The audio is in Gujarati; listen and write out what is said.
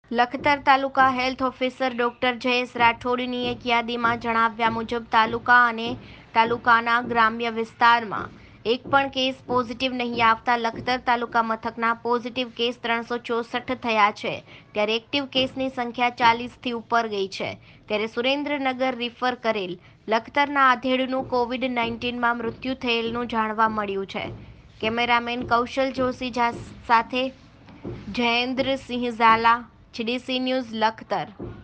લખતર તાલુકા હેલ્થ ઓફિસર ડોક્ટર જયેશ રાઠોડની એક યાદીમાં જણાવ્યા મુજબ તાલુકા અને તાલુકાના ગ્રામ્ય વિસ્તારમાં એક પણ કેસ પોઝિટિવ નહીં આવતા લખતર તાલુકા મથકના પોઝિટિવ કેસ 364 થયા છે, ત્યારે એક્ટિવ કેસની સંખ્યા 40થી ઉપર ગઈ છે. ત્યારે સુરેન્દ્રનગર રિફર કરેલ લખતરના આધેડનું કોવિડ-19માં મૃત્યુ થયેલનું જાણવા મળ્યું છે. કેમેરામેન કૌશલ જોશી સાથે જયેન્દ્રસિંહ ઝાલા, જીડીસી ન્યૂઝ, લખતર.